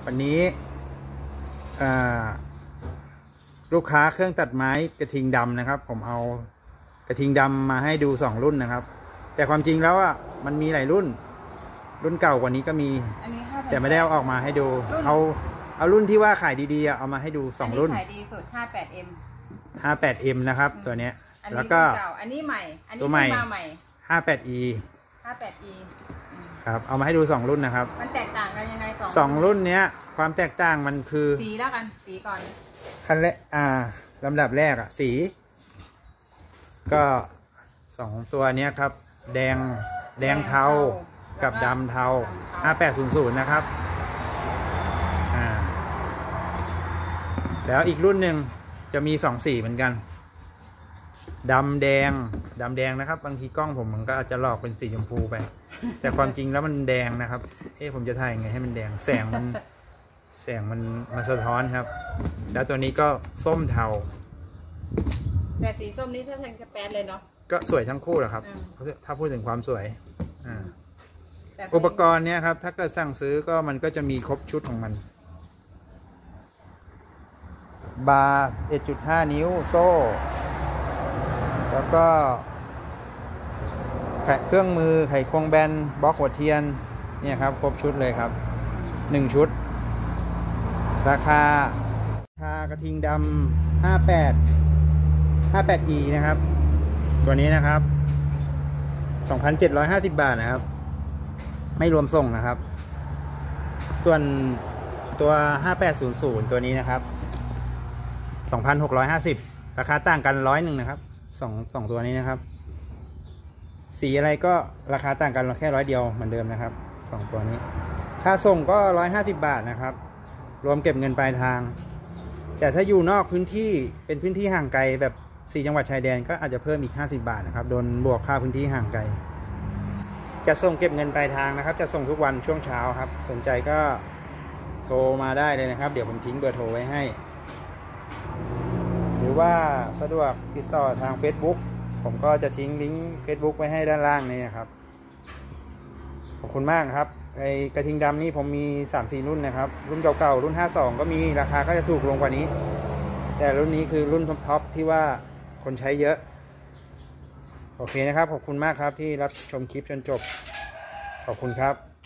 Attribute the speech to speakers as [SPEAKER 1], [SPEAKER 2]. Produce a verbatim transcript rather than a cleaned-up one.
[SPEAKER 1] วันนี้ลูกค้าเครื่องตัดไม้กระทิงดำนะครับผมเอากระทิงดำมาให้ดูสองรุ่นนะครับแต่ความจริงแล้วอ่ะมันมีหลายรุ่นรุ่นเก่ากว่านี้ก็มีแต่ไม่ได้เอาออกมาให้ดูเอาเอารุ่นที่ว่าขายดีๆเอามาให้ดูสองรุ่น
[SPEAKER 2] ขายดีสุด ห้าสิบแปดเอ็ม
[SPEAKER 1] ห้าสิบแปดเอ็ม นะครับตัวเนี้ยแล้วก็
[SPEAKER 2] อันนี้ใหม่อันนี้
[SPEAKER 1] ตัวใหม่
[SPEAKER 2] มาใหม่
[SPEAKER 1] ห้าสิบแปดอี
[SPEAKER 2] ห้าสิบแปดอี
[SPEAKER 1] ครับเอามาให้ดูสองรุ่นนะครับ
[SPEAKER 2] มันแตกต่างกันยังไงสอง
[SPEAKER 1] สองรุ่นเนี้ยความแตกต่างมันคือ
[SPEAKER 2] สีแล้วกันสีก่อน
[SPEAKER 1] ขั้นแรกอ่าลำดับแรกอะสีก็สองตัวเนี้ยครับแดงแดงเทากับดำเทาห้าแปดศูนย์ศูนย์นะครับอ่าแล้วอีกรุ่นหนึ่งจะมีสองสีเหมือนกันดำแดงดำแดงนะครับบางทีกล้องผมมันก็อาจจะหลอกเป็นสีชมพูไปแต่ความจริงแล้วมันแดงนะครับเอ๊ะผมจะถ่ายยังไงให้มันแดงแสงมันแสงมันมันสะท้อนครับแล้วตัวนี้ก็ส้มเทา
[SPEAKER 2] แต่สีส้มนี้ถ้าแทงกระแปดเลยเนาะ
[SPEAKER 1] ก็สวยทั้งคู่แหละครับถ้าพูดถึงความสวยอ่าอุปกรณ์เนี้ยครับถ้าเกิดสั่งซื้อก็มันก็จะมีครบชุดของมันบาร์ เอ็ดจุดห้า นิ้วโซ่แล้วก็เครื่องมือไขควงแบนบล็อกหัวเทียนเนี่ยครับครบชุดเลยครับหนึ่งชุดราคาราคากระทิงดำห้าสิบแปด ห้าสิบแปดอี นะครับตัวนี้นะครับ สองพันเจ็ดร้อยห้าสิบ บาทนะครับไม่รวมส่งนะครับส่วนตัวห้าแปดศูนย์ศูนย์ตัวนี้นะครับ สองพันหกร้อยห้าสิบ ราคาต่างกันร้อยหนึ่งนะครับสองสองตัวนี้นะครับสีอะไรก็ราคาต่างกันแค่ร้อยเดียวเหมือนเดิมนะครับสองตัวนี้ค่าส่งก็ร้อยห้าสิบบาทนะครับรวมเก็บเงินปลายทางแต่ถ้าอยู่นอกพื้นที่เป็นพื้นที่ห่างไกลแบบสี่จังหวัดชายแดนก็อาจจะเพิ่มอีกห้าสิบบาทนะครับโดนบวกค่าพื้นที่ห่างไกลจะส่งเก็บเงินปลายทางนะครับจะส่งทุกวันช่วงเช้าครับสนใจก็โทรมาได้เลยนะครับเดี๋ยวผมทิ้งเบอร์โทรไว้ให้หรือว่าสะดวกติดต่อทาง Facebook ผมก็จะทิ้งลิงก์ Facebook ไว้ให้ด้านล่างนี้นะครับขอบคุณมากครับไอ้กระทิงดำนี่ผมมี สามสี่ รุ่นนะครับรุ่นเก่าๆรุ่นห้าสิบสองก็มีราคาก็จะถูกลงกว่านี้แต่รุ่นนี้คือรุ่นท็อปๆที่ว่าคนใช้เยอะโอเคนะครับขอบคุณมากครับที่รับชมคลิปจนจบขอบคุณครับ